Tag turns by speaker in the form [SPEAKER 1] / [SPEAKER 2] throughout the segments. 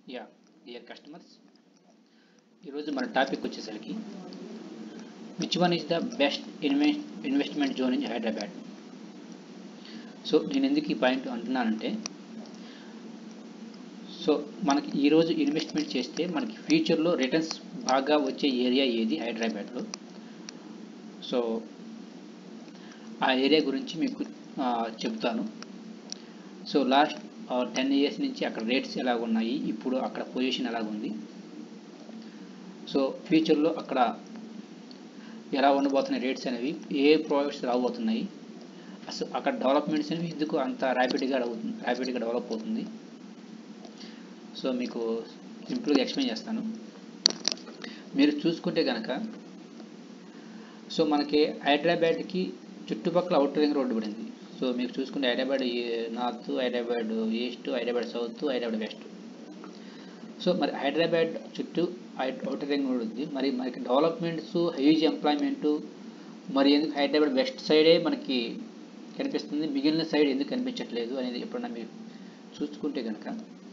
[SPEAKER 1] Yeah dear customers, ఈరోజు మన topic వచ్చేసరికి which one is the best investment zone in Hyderabad. So నేను ఎందుకు ఈ పాయింట్ అంటున్నానంటే, సో మనకి ఈరోజు ఇన్వెస్ట్మెంట్ చేస్తే మనకి ఫ్యూచర్లో రిటర్న్స్ బాగా వచ్చే ఏరియా ఏది హైదరాబాద్లో. సో ఆ ఏరియా గురించి మీకు చెప్తాను. సో లాస్ట్ 10 years నుంచి అక్కడ రేట్స్ ఎలా ఉన్నాయి, ఇప్పుడు అక్కడ పొజిషన్ ఎలాగుంది, సో ఫ్యూచర్లో అక్కడ ఎలా ఉండబోతున్నాయి రేట్స్ అనేవి, ఏ ప్రాజెక్ట్స్ రాబోతున్నాయి, అసలు అక్కడ డెవలప్మెంట్స్ అనేవి ఎందుకు అంత ర్యాపిడ్గా డెవలప్ అవుతుంది. సో మీకు సింపుల్గా ఎక్స్ప్లెయిన్ చేస్తాను. మీరు చూసుకుంటే కనుక, సో మనకి హైదరాబాద్కి చుట్టుపక్కల అవుటర్ రింగ్ రోడ్డు పడింది. సో మీకు చూసుకుంటే Hyderabad north, Hyderabad east, Hyderabad south, Hyderabad west. So మరి హైదరాబాద్ చుట్టూ అవుటర్ రింగ్ రోడ్ ఉంది. మరి మనకి డెవలప్మెంట్స్, హ్యూజ్ ఎంప్లాయ్మెంటు, మరి ఎందుకు హైదరాబాద్ వెస్ట్ సైడే మనకి కనిపిస్తుంది, మిగిలిన సైడ్ ఎందుకు కనిపించట్లేదు అనేది ఎప్పుడన్నా మీరు చూసుకుంటే కనుక,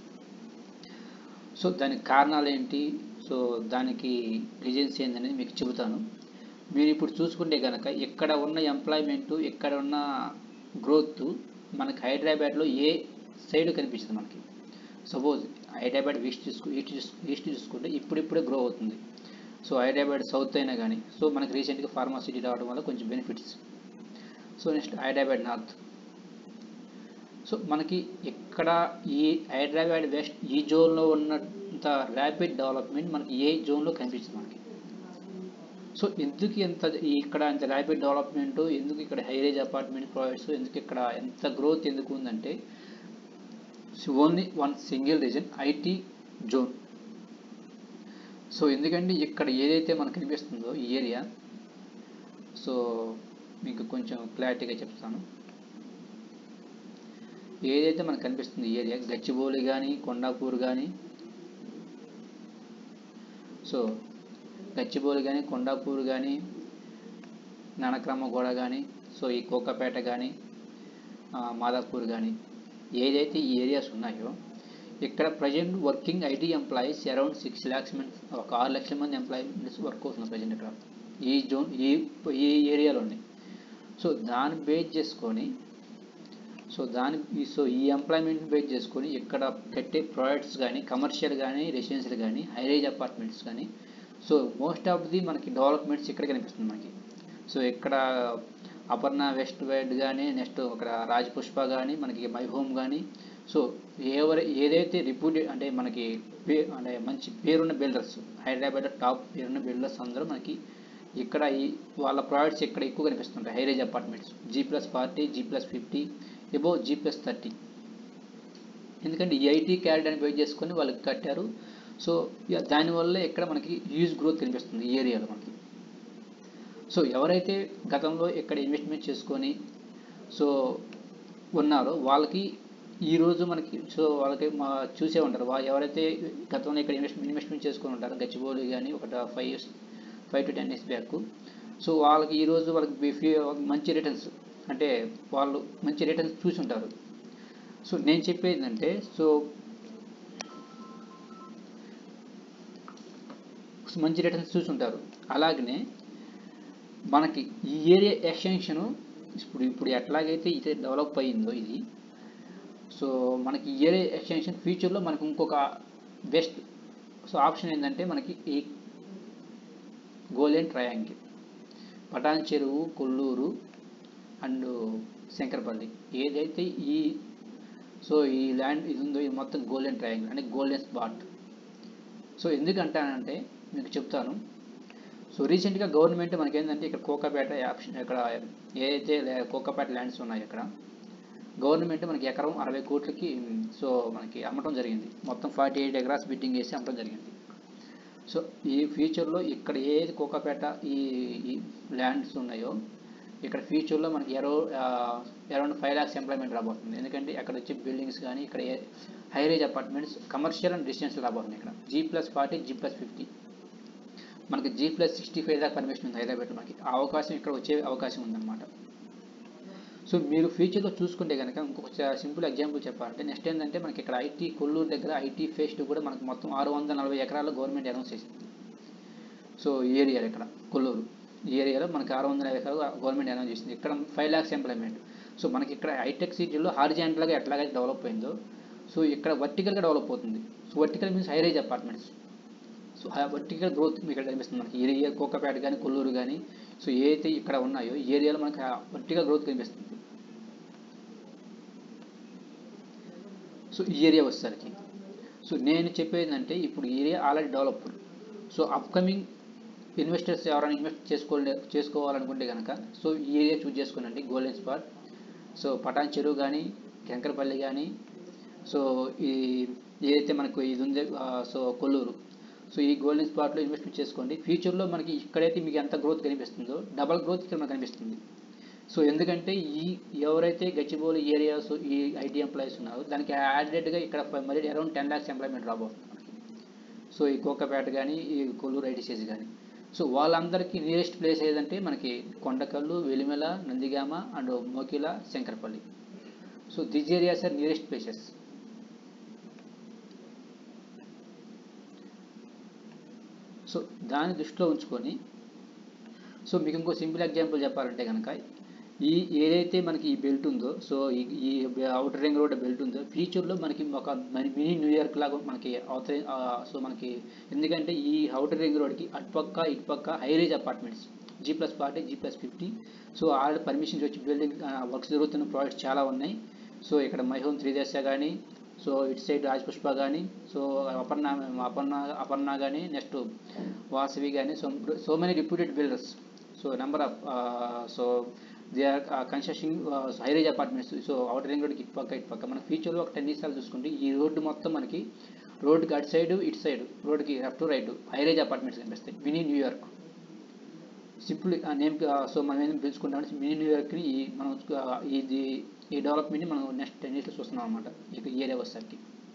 [SPEAKER 1] సో దానికి కారణాలు ఏంటి, సో దానికి రీజన్స్ ఏంటనేది మీకు చెబుతాను. మీరు ఇప్పుడు చూసుకుంటే కనుక, ఎక్కడ ఉన్న ఎంప్లాయ్మెంటు, ఎక్కడ ఉన్న గ్రోత్ మనకి హైదరాబాద్లో ఏ సైడ్ కనిపిస్తుంది. మనకి సపోజ్ హైదరాబాద్ ఈస్ట్ చూసుకుంటే ఇప్పుడిప్పుడే గ్రో అవుతుంది. సో హైదరాబాద్ సౌత్ అయినా కానీ, సో మనకి రీసెంట్గా ఫార్మాసిటీ రావడం వల్ల కొంచెం benefits. So next Hyderabad north. So మనకి ఎక్కడ ఈ హైదరాబాద్ వెస్ట్ ఈ జోన్లో ఉన్నంత ర్యాపిడ్ డెవలప్మెంట్ మనకి ఏ జోన్లో కనిపిస్తుంది మనకి. సో ఎందుకు ఇక్కడ ఇంత ర్యాపిడ్ డెవలప్మెంట్, ఎందుకు ఇక్కడ హైరేజ్ అపార్ట్మెంట్ ప్రాజెక్ట్స్, ఎందుకు ఇక్కడ ఎంత గ్రోత్ ఎందుకు ఉందంటే, only one single reason, IT zone. So ఎందుకంటే ఇక్కడ ఏదైతే మనకు కనిపిస్తుందో ఈ ఏరియా, సో మీకు కొంచెం క్లారిటీగా చెప్తాను. ఏదైతే మనకు కనిపిస్తుంది ఈ ఏరియా, గచ్చిబౌలి కానీ, కొండాపూర్ కానీ, సో గచ్చిబౌలి కానీ, కొండాపూర్ కానీ, నానక్రమ్మగూడ కానీ, సో ఈ కోకాపేట కానీ, మాదాపూర్ కానీ, ఏదైతే ఈ ఏరియాస్ ఉన్నాయో, ఇక్కడ present working IT employees around 6 lakhs మంది, ఒక 6 లక్షల మంది ఎంప్లాయీస్ వర్క్ అవుతున్నారు ప్రజెంట్ ఇక్కడ ఈ జోన్, ఈ ఏరియాలోనే. సో దాన్ని బేస్ చేసుకొని, సో ఈ ఎంప్లాయ్మెంట్ బేస్ చేసుకొని ఇక్కడ కట్టే ప్రాజెక్ట్స్ కానీ, కమర్షియల్ కానీ, రెసిడెన్షియల్ కానీ, హైరేజ్ అపార్ట్మెంట్స్ కానీ, సో మోస్ట్ ఆఫ్ ది మనకి డెవలప్మెంట్స్ ఇక్కడ కనిపిస్తుంది మనకి. సో ఇక్కడ అపర్ణ వెస్ట్ వైడ్ కానీ, నెక్స్ట్ అక్కడ రాజపుష్ప కానీ, మనకి మై హోమ్ కానీ, సో ఏదైతే రిప్యూటెడ్ అంటే మనకి అంటే మంచి పేరున్న బిల్డర్స్, హైదరాబాద్లో టాప్ పేరున్న బిల్డర్స్ అందరూ మనకి ఇక్కడ వాళ్ళ ప్రాజెక్ట్స్ ఇక్కడ ఎక్కువ కనిపిస్తుంటాయి. High rise apartments G+40, G+50, above G+30. ఎందుకంటే ఈ ఐటీ క్యారిడర్ని బేస్ చేసుకొని వాళ్ళకి కట్టారు. సో దానివల్ల ఇక్కడ మనకి హ్యూజ్ గ్రోత్ కనిపిస్తుంది ఈ ఏరియాలో మనకి. సో ఎవరైతే గతంలో ఇక్కడ ఇన్వెస్ట్మెంట్ చేసుకొని సో ఉన్నారో వాళ్ళకి ఈరోజు మనకి, సో వాళ్ళకి చూసే ఉంటారు, ఎవరైతే గతంలో ఇక్కడ ఇన్వెస్ట్మెంట్ చేసుకొని ఉంటారో గచ్చిబౌలి కానీ ఒక 5 to 10 years బ్యాక్, సో వాళ్ళకి ఈరోజు వాళ్ళకి మంచి రిటర్న్స్, అంటే వాళ్ళు మంచి రిటర్న్స్ చూసి ఉంటారు. సో నేను చెప్పేది ఏంటంటే, సో మంచి రిటర్న్స్ చూసి ఉంటారు. అలాగనే మనకి ఈ ఏరియా ఎక్స్టెన్షన్ ఇప్పుడు ఎట్లాగైతే ఇది డెవలప్ అయ్యిందో ఇది, సో మనకి ఈ ఏరియా ఎక్స్టెన్షన్ ఫ్యూచర్లో మనకి ఇంకొక బెస్ట్ సో ఆప్షన్ ఏంటంటే, మనకి ఈ గోల్డెన్ ట్రయాంగిల్, పటాన్ చెరువు, కొల్లూరు అండ్ శంకరపల్లి, ఏదైతే ఈ ల్యాండ్ ఇది ఉందో ఇది మొత్తం గోల్డెన్ ట్రయాంగిల్, అంటే గోల్డెన్ స్పాట్. సో ఎందుకంటానంటే మీకు చెప్తాను. సో రీసెంట్గా గవర్నమెంట్ మనకి ఏంటంటే, ఇక్కడ కోకాపేట ఆప్షన్, ఇక్కడ ఏదైతే కోకాపేట ల్యాండ్స్ ఉన్నాయో ఇక్కడ గవర్నమెంట్ మనకి ఎకరం 60 కోట్లకి సో మనకి అమ్మటం జరిగింది. మొత్తం 48 acres బిడ్డింగ్ వేసి అమ్మటం జరిగింది. సో ఈ ఫ్యూచర్లో ఇక్కడ ఏది కోకాపేట ఈ ల్యాండ్స్ ఉన్నాయో, ఇక్కడ ఫ్యూచర్లో మనకి అరౌండ్ 5 lakhs ఎంప్లాయ్మెంట్ రాబోతుంది. ఎందుకంటే అక్కడ వచ్చే బిల్డింగ్స్ కానీ, ఇక్కడ high rise apartments, commercial and residential రాబోతుంది. ఇక్కడ G+40, G+50, మనకి G+65 దాకా పర్మిషన్ ఉంది హైదరాబాద్. మనకి ఆ అవకాశం ఇక్కడ వచ్చే అవకాశం ఉందన్నమాట. సో మీరు ఫ్యూచర్లో చూసుకుంటే కనుక ఇంకొక సింపుల్ ఎగ్జాంపుల్ చెప్పాలంటే నెక్స్ట్ ఏంటంటే మనకి ఇక్కడ ఐటీ కొల్లూరు దగ్గర ఐటీ ఫెస్ట్ కూడా మనకు మొత్తం 640 ఎకరాల్లో గవర్నమెంట్ అనౌన్స్ చేసింది. సో ఈ ఏరియాలో ఇక్కడ కొల్లూరు ఈ ఏరియాలో మనకి 650 ఎకరాలు గవర్నమెంట్ అనౌన్స్ చేసింది. ఇక్కడ 5 lakhs ఎంప్లాయ్మెంట్. సో మనకి ఇక్కడ హైటెక్ సిటీలో హారిజాంటల్గా ఎట్లాగైతే డెవలప్ అయిందో సో ఇక్కడ వర్టికల్గా డెవలప్ అవుతుంది. So vertical means high rise apartments. So ఆ వర్టికల్ గ్రోత్ మీకు ఇక్కడ కనిపిస్తుంది మనకి ఏరియా కోకపేట కానీ కొల్లూరు కానీ. సో ఏదైతే ఇక్కడ ఉన్నాయో ఈ ఏరియాలో మనకి వర్టికల్ గ్రోత్ కనిపిస్తుంది. సో ఈ ఏరియా వచ్చేసరికి సో నేను చెప్పేది అంటే ఇప్పుడు ఈ area already developed. So upcoming investors ఎవరైనా ఇన్వెస్ట్ చేసుకోవాలనుకుంటే కనుక సో ఈ ఏరియా చూజ్ చేసుకోనండి. Golden spot. So Patancheru కానీ శంకరపల్లి కానీ సో ఈ ఏదైతే మనకు ఇది ఉంది సో కొల్లూరు. సో ఈ గోల్డెన్ స్పాట్లో ఇన్వెస్ట్మెంట్ చేసుకోండి. ఫ్యూచర్లో మనకి ఇక్కడైతే మీకు ఎంత గ్రోత్ కనిపిస్తుందో డబల్ గ్రోత్ ఇక్కడ మనకు కనిపిస్తుంది. సో ఎందుకంటే ఎవరైతే గచ్చిబౌలి ఏరియాస్ ఈ ఐటీ ఎంప్లాయీస్ ఉన్నారో దానికి యాడెడ్గా ఇక్కడ మరి అరౌండ్ 10 lakhs ఎంప్లాయ్మెంట్ రాబోతుంది మనకి. సో ఈ కోకపేట కానీ ఈ కొల్లూరు ఐటీసీస్ కానీ. సో వాళ్ళందరికీ నియరెస్ట్ ప్లేస్ ఏదంటే మనకి Kondakal, Velimela, Nandigama and Mokila, Shankarpalli. So this areas are nearest places. So దాన్ని దృష్టిలో ఉంచుకొని సో మీకు ఇంకో సింపుల్ ఎగ్జాంపుల్ చెప్పాలంటే కనుక ఈ ఏదైతే మనకి ఈ బెల్ట్ ఉందో సో ఈ అవుటర్ రింగ్ రోడ్ బెల్ట్ ఉందో ఫ్యూచర్లో మనకి ఒక మినీ న్యూయార్క్ లాగా మనకి అవుతాయి. సో మనకి ఎందుకంటే ఈ అవుటర్ రింగ్ రోడ్కి అటుపక్క ఇటుపక్క high rise apartments G+40 G+50. So already permissions వచ్చి బిల్డింగ్ వర్క్స్ జరుగుతున్న ప్రాజెక్ట్స్ చాలా ఉన్నాయి. సో ఇక్కడ మై హోమ్ 3 దేశ కానీ సో ఇటు సైడ్ రాజపుష్ప కానీ సో అపర్ణ కానీ నెక్స్ట్ వాసవి కానీ so many reputed builders. So number of so they are construction high rise apartments. So outer ring రోడ్కి ఇటుపక్క మన ఫ్యూచర్లో ఒక 10 years చూసుకుంటే ఈ రోడ్డు మొత్తం మనకి రోడ్డుకి అటు సైడ్ ఇటు సైడ్ రోడ్డుకి left right high rise apartments కనిపిస్తాయి. Mini New York simple name. So మనం ఏం పిలుచుకుంటామంటే మినీ న్యూయార్క్ని మనం ఈ డెవలప్మెంట్ని మనం నెక్స్ట్ 10 years చూస్తున్నాం అనమాట ఇక ఈ ఏరియా వచ్చేసరికి.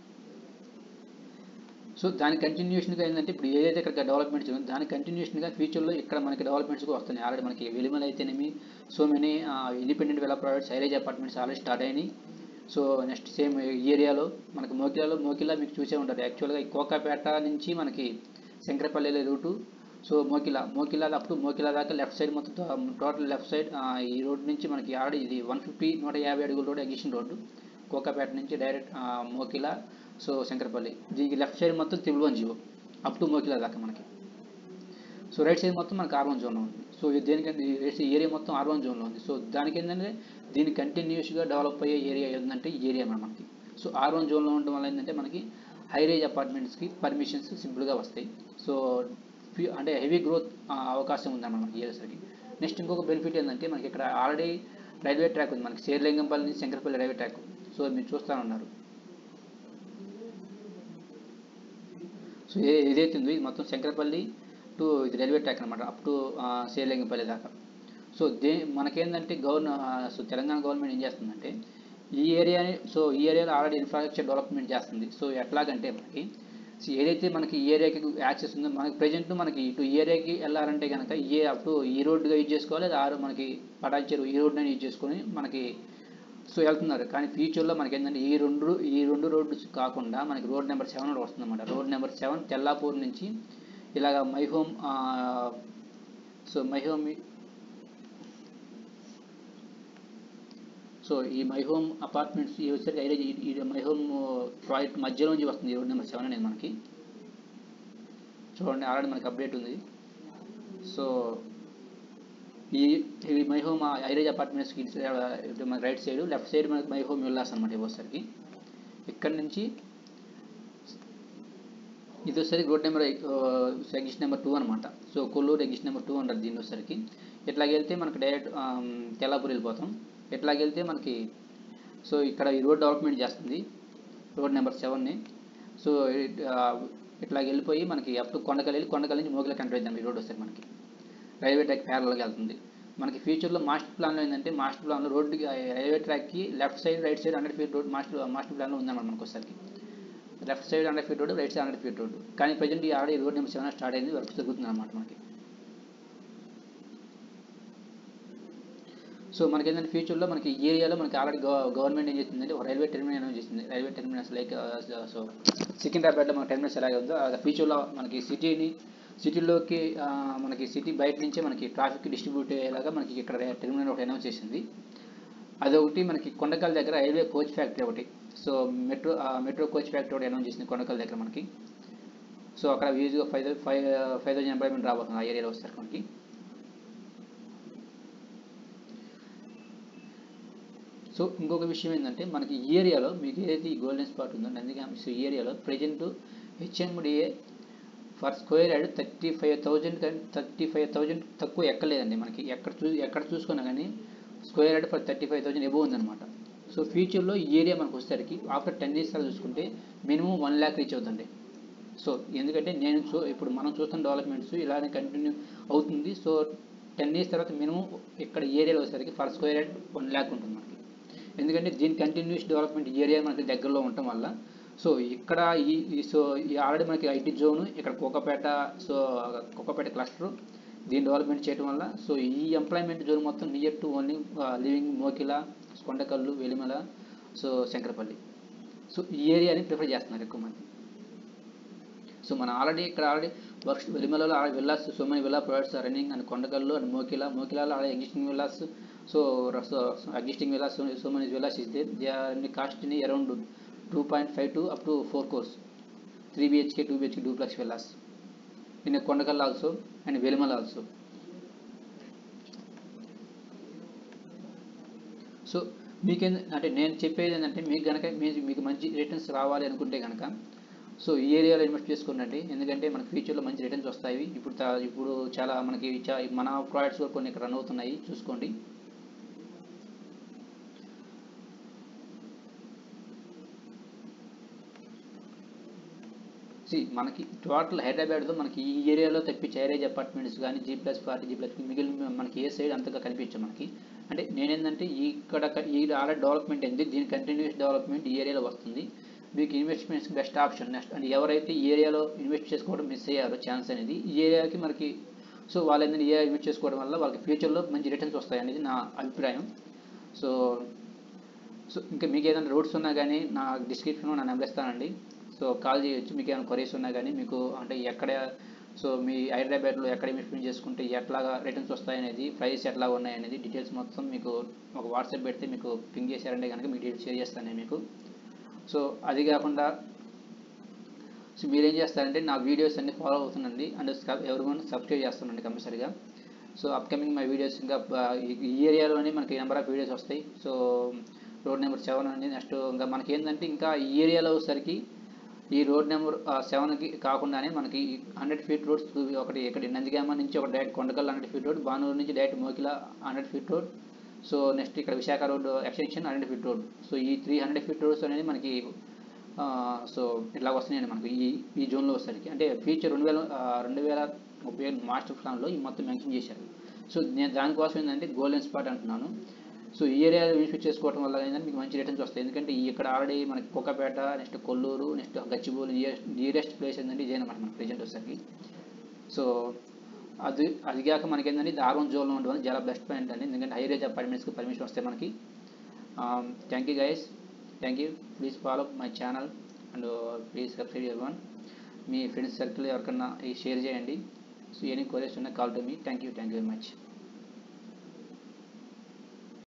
[SPEAKER 1] సో దాని కంటిన్యూషన్గా ఏంటంటే ఇప్పుడు ఏదైతే ఇక్కడ డెవలప్మెంట్స్ ఉందో దాని కంటిన్యూషన్గా ఫ్యూచర్లో ఇక్కడ మనకి డెవలప్మెంట్స్ కూడా వస్తున్నాయి. ఆల్రెడీ మనకి వెలిమల అయితేనేమి so many independent villa projects high rise apartments already start అయినాయి. సో నెక్స్ట్ సేమ్ ఈ ఏరియాలో మనకి మోకిలా మీకు చూసే ఉంటారు. యాక్చువల్గా ఈ కోకాపేట నుంచి మనకి శంకరపల్లి రూటు. సో మోకిలా అప్పుడు మోకిలా దాకా లెఫ్ట్ సైడ్ మొత్తం టోటల్ లెఫ్ట్ సైడ్ ఈ రోడ్ నుంచి మనకి ఆల్రెడీ ఇది 150 అడుగుల రోడ్ ఎగ్జిషన్ రోడ్డు కోకాపేట నుంచి డైరెక్ట్ మోకిలా సో శంకరపల్లి. దీనికి లెఫ్ట్ సైడ్ మొత్తం 310 అప్ టు మోకిలా దాకా మనకి. సో రైట్ సైడ్ మొత్తం మనకి R1 జోన్లో ఉంది. సో దేనికంటే ఏరియా మొత్తం R1 జోన్లో ఉంది. సో దానికి ఏంటంటే దీన్ని కంటిన్యూస్గా డెవలప్ అయ్యే ఏరియా ఏంటంటే ఈ ఏరియా మనకి. సో R1 జోన్లో ఉండడం వల్ల ఏంటంటే మనకి హై రేజ్ అపార్ట్మెంట్స్కి పర్మిషన్స్ సింపుల్గా వస్తాయి. సో అంటే హెవీ గ్రోత్ అవకాశం ఉందన్నమాట మనకి ఏరియాసరికి. నెక్స్ట్ ఇంకొక బెనిఫిట్ ఏంటంటే మనకి ఇక్కడ ఆల్రెడీ రైల్వే ట్రాక్ ఉంది మనకి శేర్లింగంపల్లి నుంచి శంకరపల్లి రైల్వే ట్రాక్. సో మీరు చూస్తూ ఉన్నారు. సో ఏదైతే ఉందో ఇది మొత్తం శంకరపల్లి టు ఇది రైల్వే ట్రాక్ అనమాట అప్ టు శేర్లింగంపల్లి దాకా. సో మనకేంటంటే సో తెలంగాణ గవర్నమెంట్ ఏం చేస్తుందంటే ఈ ఏరియాలో ఆల్రెడీ ఇన్ఫ్రాస్ట్రక్చర్ డెవలప్మెంట్ చేస్తుంది. సో ఎట్లాగంటే మనకి సో ఏదైతే మనకి ఈ ఏరియాకి యాక్సెస్ ఉందో మనకి ప్రజెంట్ మనకి ఇటు ఈ ఏరియాకి వెళ్ళాలంటే కనుక అప్పుడు ఈ రోడ్డుగా యూజ్ చేసుకోవాలి. మనకి పటాన్ చెరువు ఈ రోడ్డుని యూజ్ చేసుకొని మనకి సో వెళ్తున్నారు. కానీ ఫ్యూచర్లో మనకి ఏంటంటే ఈ రెండు రోడ్డు కాకుండా మనకి రోడ్ నెంబర్ 7 వస్తుందన్నమాట. రోడ్ నెంబర్ 7 తెల్లాపూర్ నుంచి ఇలాగ మై హోమ్ సో ఈ మై హోమ్ అపార్ట్మెంట్స్ వచ్చేసరికి ఈ మై హోమ్ ప్రాజెక్ట్ మధ్యలోంచి వస్తుంది ఈ రోడ్ నెంబర్ 7 అనేది మనకి. చూడండి ఆల్రెడీ మనకి అప్డేట్ ఉంది. సో ఈ మై హోమ్ హై రేజ్ అపార్ట్మెంట్స్కి మన రైట్ సైడ్ లెఫ్ట్ సైడ్ మనకి మై హోమ్ విల్లాస్ అనమాట. వచ్చేసరికి ఇక్కడ నుంచి ఇది వచ్చేసరికి రోడ్ నెంబర్ ఎగ్జిట్ నెంబర్ 2 అనమాట. సో కొల్లూరు ఎగ్జిట్ నెంబర్ 2 అంటారు దీన్ని వచ్చేసరికి. ఇట్లాగెళ్తే మనకి డైరెక్ట్ తెల్లాపూర్ వెళ్ళిపోతాం. ఎట్లాగెళ్తే మనకి సో ఇక్కడ ఈ రోడ్ డెవలప్మెంట్ చేస్తుంది రోడ్ నెంబర్ 7ని. సో ఇట్లా వెళ్ళిపోయి మనకి అప్ టు కొండకల్ నుంచి మోగిలకు ఎంటర్ అవుతాం. ఈ రోడ్ వస్తే మనకి రైల్వే ట్రాక్ ప్యారల్గా వెళ్తుంది. మనకి ఫ్యూచర్లో మాస్టర్ ప్లాన్లో ఏంటంటే మాస్టర్ ప్లాన్లో రోడ్డుకి రైల్వే ట్రాక్కి left side right side 100 feet road master ప్లాన్లో ఉందన్నమాట మనకు వచ్చేసరికి. Left side 100 feet road right side 100 feet road. కానీ present already road number 7 start అయింది వర్క్ జరుగుతుంది అనమాట మనకి. సో మనకి ఏంటంటే ఫ్యూచర్లో మనకి ఈ ఏరియాలో మనకి ఆల్రెడీ గవర్నమెంట్ ఏం చేస్తుందంటే ఒక రైల్వే టెర్మినల్ అనౌన్స్ చేసింది. రైల్వే టెర్మినల్స్ లైక్ సో సికింద్రాబాద్లో మన టెర్మినల్స్ ఎలాగ ఉందో ఫ్యూచర్లో మనకి సిటీలోకి మనకి సిటీ బయట నుంచే మనకి ట్రాఫిక్ డిస్ట్రిబ్యూట్ అయ్యేలాగా మనకి ఇక్కడ టెర్మినల్ ఒకటి అనౌన్స్ చేసింది. అదొకటి మనకి కొండకల్ దగ్గర రైల్వే కోచ్ ఫ్యాక్టరీ ఒకటి, సో మెట్రో కోచ్ ఫ్యాక్టరీ ఒకటి అనౌన్స్ చేసింది కొండకల్ దగ్గర మనకి. సో అక్కడ ఈజీగా 5,000 ఎంప్లాయ్మెంట్ రాబోతుంది ఆ ఏరియాలో వస్తారు మనకి. సో ఇంకొక విషయం ఏంటంటే మనకి ఈ ఏరియాలో మీకు ఏదైతే ఈ గోల్డెన్ స్పాట్ ఉందో నందిగామ, సో ఈ ఏరియాలో present HMDA for square yard 35,000 తక్కువ ఎక్కలేదండి మనకి. ఎక్కడ చూసుకున్నా కానీ స్క్వేర్ యార్డ్ ఫర్ 35,000 ఎబో ఉందన్నమాట. సో ఫ్యూచర్లో ఈ ఏరియా మనకు వచ్చేసరికి ఆఫ్టర్ 10 years చూసుకుంటే మినిమం 1 lakh రీచ్ అవుతుంది. సో ఎందుకంటే ఇప్పుడు మనం చూస్తున్న డెవలప్మెంట్స్ ఇలానే కంటిన్యూ అవుతుంది. సో 10 years తర్వాత మినిమం ఇక్కడ ఏరియాలో వచ్చేసరికి ఫర్ స్క్వేర్ యార్డ్ 1 lakh ఉంటుంది మనకి. ఎందుకంటే దీని కంటిన్యూస్ డెవలప్మెంట్ ఏరియా మనకి దగ్గరలో ఉండటం వల్ల, సో ఇక్కడ ఆల్రెడీ మనకి ఐటీ జోన్ ఇక్కడ కోకాపేట క్లస్టర్ దీని డెవలప్మెంట్ చేయడం వల్ల, సో ఈ ఎంప్లాయ్మెంట్ జోన్ మొత్తం near to only living Mokila, Kondakal, Velimala, so Shankarpalli, so ఈ ఏరియాని ప్రిఫర్ చేస్తున్నారు ఎక్కువ మంది. సో మనం ఇక్కడ వర్క్స్ వెలిమలలో villas, so many villa provides running and Kondakal and మోకిలాలో existing villas, so existing villas, so many villas is there. They are in the cost in around 2.5 to up to 4 crores. 3 BHK, 2 BHK duplex villas in a Kondakal also and Velimal also. So అంటే నేను చెప్పేది ఏంటంటే మీకు మంచి returns రావాలి అనుకుంటే కనుక so ఈ ఏరియాలో ఇన్వెస్ట్ చేసుకోండి. ఎందుకంటే మనకి ఫ్యూచర్లో మంచి రిటర్న్స్ వస్తాయి. ఇప్పుడు చాలా మనకి మన ప్రాజెక్ట్స్ కూడా కొన్ని ఇక్కడ రన్ అవుతున్నాయి, చూసుకోండి. మనకి టోటల్ హైదరాబాద్లో మనకి ఈ ఏరియాలో తప్పించి హైరేజ్ అపార్ట్మెంట్స్ కానీ G+40, G+, మిగిలిన మనకి ఏ సైడ్ అంతగా కనిపించదు మనకి. అంటే నేనేంటంటే ఇక్కడ ఆల్రెడీ డెవలప్మెంట్ అయింది, దీని కంటిన్యూస్ డెవలప్మెంట్ ఈ ఏరియాలో వస్తుంది. మీకు ఇన్వెస్ట్మెంట్స్ బెస్ట్ ఆప్షన్. అండ్ ఎవరైతే ఈ ఏరియాలో ఇన్వెస్ట్ చేసుకోవడం మిస్ అయ్యారో ఛాన్స్ అనేది ఈ ఏరియాకి మనకి, సో వాళ్ళు ఏంటంటే ఈ ఏరియా ఇన్వెస్ట్ చేసుకోవడం వల్ల వాళ్ళకి ఫ్యూచర్లో మంచి రిటర్న్స్ వస్తాయి అనేది నా అభిప్రాయం. సో ఇంకా మీకు ఏదైనా రూట్స్ ఉన్నా కానీ నా డిస్క్రిప్షన్లో నా నెంబర్ ఇస్తానండి. సో కాల్ చేయొచ్చు. మీకు ఏమైనా క్వరీస్ ఉన్నా కానీ, మీకు అంటే ఎక్కడ సో మీ హైదరాబాద్లో ఎక్కడ ఇన్వెస్ట్మెంట్ చేసుకుంటే ఎట్లాగా రిటర్న్స్ వస్తాయనేది, ప్రైస్ ఎట్లా ఉన్నాయనేది డీటెయిల్స్ మొత్తం మీకు ఒక వాట్సాప్ పెడితే మీకు పింగ్ చేశారంటే కనుక మీకు డీటెయిల్స్ షేర్ చేస్తాను నేను మీకు. సో అది కాకుండా సో మీరేం చేస్తారంటే నా వీడియోస్ అన్ని ఫాలో అవుతుండండి అండ్ ఎవరివన్ సబ్స్క్రైబ్ చేస్తానండి కంపల్సరీగా. సో అప్కమింగ్ మై వీడియోస్ ఇంకా ఈ ఏరియాలోనే మనకి నెంబర్ ఆఫ్ వీడియోస్ వస్తాయి. సో రోడ్ నెంబర్ 7 అండి. నెక్స్ట్ ఇంకా మనకి ఏంటంటే ఇంకా ఈ ఏరియాలో వచ్చేసరికి ఈ రోడ్ నెంబర్ 7కి కాకుండానే మనకి 100 feet రోడ్స్ ఒకటి ఇక్కడ నందిగామ నుంచి ఒక direct Kondakal 100 feet road, Banur నుంచి direct Mokila 100 feet road, so next ఇక్కడ Visakha road extension 100 feet road. So ఈ 300 feet రోడ్స్ అనేది మనకి సో ఇట్లా వస్తున్నాయండి మనకి ఈ జోన్లో వచ్చేసరికి. అంటే ఫ్యూచర్ 2030 మాస్టర్ ప్లాన్లో ఈ మొత్తం మెన్షన్ చేశారు. సో నేను దానికోసం ఏంటంటే గోల్డెన్ స్పాట్ అంటున్నాను. సో ఈ ఏరియాలో ఇన్వెస్ట్ చేసుకోవడం వల్ల ఏంటంటే మీకు మంచి రిటర్న్స్ వస్తాయి. ఎందుకంటే ఇక్కడ ఆల్రెడీ మనకి Kokapet, next Kollur, next Gachibowli nearest place ఏంటంటే ఇదే అనమాట మనకి ప్రెజెంట్ వచ్చేసరికి. సో అది కాక మనకి ఏంటంటే ఇది R1 జోన్లో ఉండడం చాలా బెస్ట్ పాయింట్ అండి. ఎందుకంటే హైరేజ్ అపార్ట్మెంట్స్కి పర్మిషన్ వస్తాయి మనకి. Thank you guys, thank you. Please follow my channel and please subscribe everyone. మీ ఫ్రెండ్స్ సర్కిల్ ఎవరికన్నా షేర్ చేయండి. సో ఎనీ క్వరీస్ ఉన్నా call to me. Thank you very much.